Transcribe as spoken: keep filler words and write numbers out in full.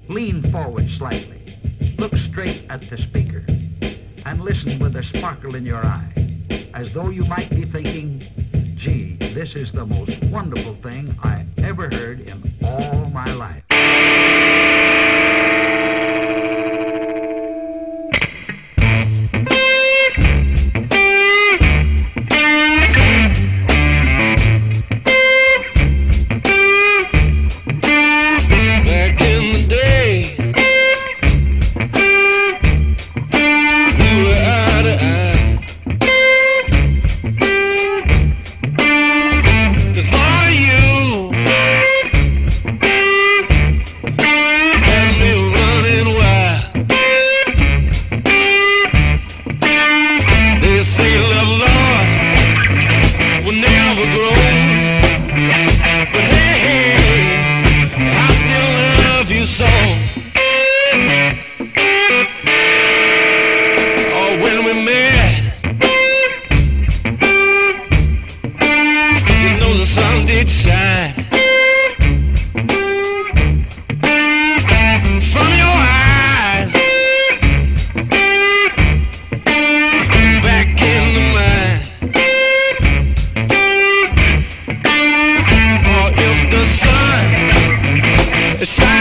Lean forward slightly, look straight at the speaker, and listen with a sparkle in your eye, as though you might be thinking, gee, this is the most wonderful thing I ever heard in all my life. Shine.